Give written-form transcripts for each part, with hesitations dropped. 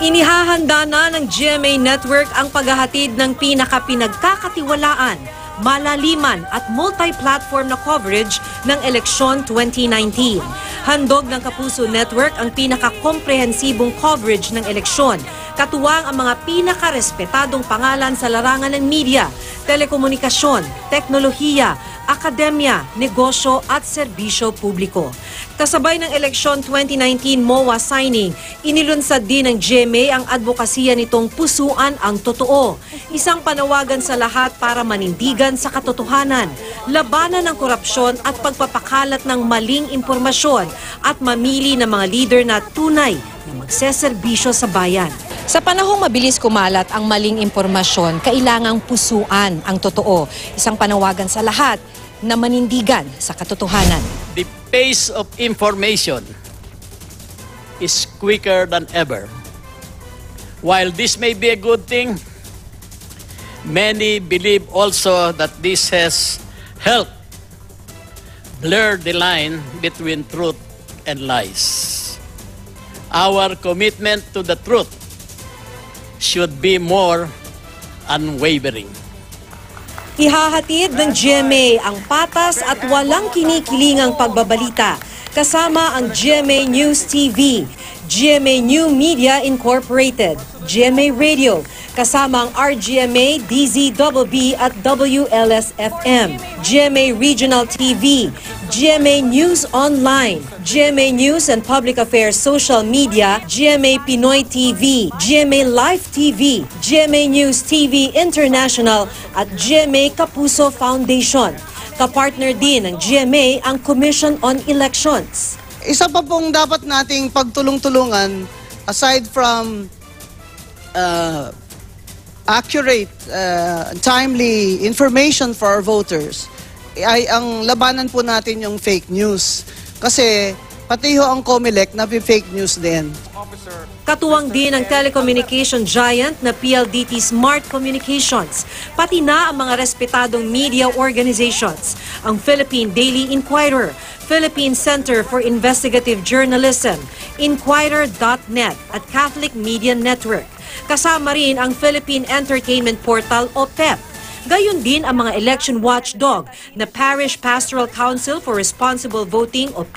Inihahanda na ng GMA Network ang paghahatid ng pinakapinagkakatiwalaan, malaliman at multi-platform na coverage ng eleksyon 2019. Handog ng Kapuso Network ang pinakakomprehensibong coverage ng eleksyon, katuwang ang mga pinakarespetadong pangalan sa larangan ng media, telekomunikasyon, teknolohiya, akademya, negosyo at serbisyo publiko. Kasabay ng eleksyon 2019 MOA signing, inilunsad din ng GMA ang advokasya nitong Pusuan ang Totoo. Isang panawagan sa lahat para manindigan sa katotohanan, labanan ng korupsyon at pagpapakalat ng maling impormasyon at mamili ng mga leader na tunay na magseserbisyo sa bayan. Sa panahong mabilis kumalat ang maling impormasyon, kailangang pusuan ang totoo. Isang panawagan sa lahat na manindigan sa katotohanan. The pace of information is quicker than ever. While this may be a good thing, many believe also that this has helped blur the line between truth and lies. Our commitment to the truth should be more unwavering. Ihahatid ng GMA ang patas at walang kinikilingang pagbabalita kasama ang GMA News TV, GMA New Media Incorporated, GMA Radio, kasama ang RGMA, DZBB at WLS-FM, GMA Regional TV, GMA News Online, GMA News and Public Affairs Social Media, GMA Pinoy TV, GMA Live TV, GMA News TV International at GMA Kapuso Foundation. Kapartner din ng GMA ang Commission on Elections. Isa pa pong dapat nating pagtulong-tulungan, aside from accurate, timely information for our voters, ay ang labanan po natin yung fake news. Kasi pati ho ang COMELEC na fake news din. Katuwang din ang telecommunication giant na PLDT Smart Communications, pati na ang mga respetadong media organizations, ang Philippine Daily Inquirer, Philippine Center for Investigative Journalism, Inquirer.net at Catholic Media Network. Kasama rin ang Philippine Entertainment Portal o PEP. Gayon din ang mga election watchdog na Parish Pastoral Council for Responsible Voting o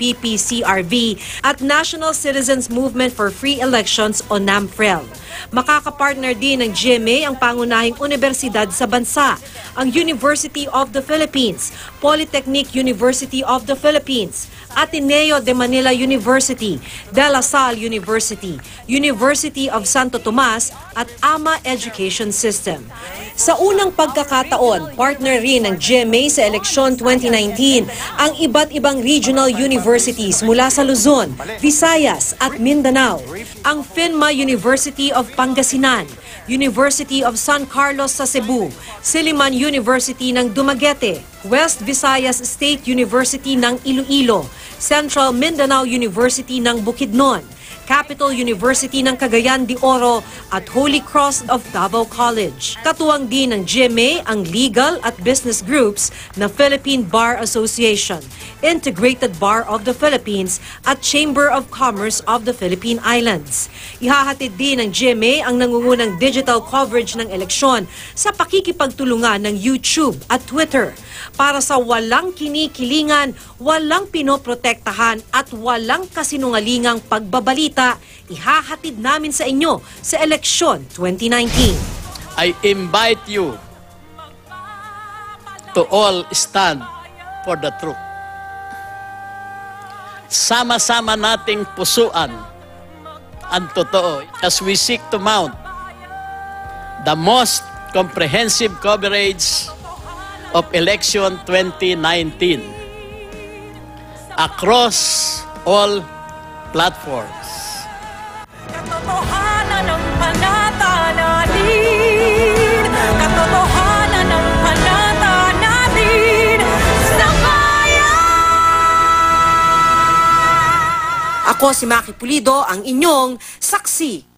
PPCRV at National Citizens Movement for Free Elections o NAMFREL. Makakapartner din ng GMA ang pangunahing universidad sa bansa, ang University of the Philippines, Polytechnic University of the Philippines, Ateneo de Manila University, De La Salle University, University of Santo Tomas at AMA Education System. Sa unang pagkakataon, partner rin ng GMA sa eleksyon 2019 ang iba't ibang regional universities mula sa Luzon, Visayas at Mindanao. Ang FINMA University of Pangasinan, University of San Carlos sa Cebu, Silliman University ng Dumaguete, West Visayas State University ng Iloilo, Central Mindanao University ng Bukidnon, Capital University ng Cagayan de Oro at Holy Cross of Davao College. Katuwang din ng GMA ang legal at business groups na Philippine Bar Association, Integrated Bar of the Philippines at Chamber of Commerce of the Philippine Islands. Ihahatid din ng GMA ang nangungunang digital coverage ng eleksyon sa pakikipagtulungan ng YouTube at Twitter para sa walang kinikilingan, walang pinoprotektahan at walang kasinungalingang pagbabalita. Ihahatid namin sa inyo sa eleksyon 2019. I invite you to all stand for the truth. Sama-sama nating pusuan ang totoo as we seek to mount the most comprehensive coverage of election 2019 across all platforms. Katotohanan ng panatanatin, katotohanan ng panatanatin sa bayan! Ako si Maki Pulido, ang inyong saksi.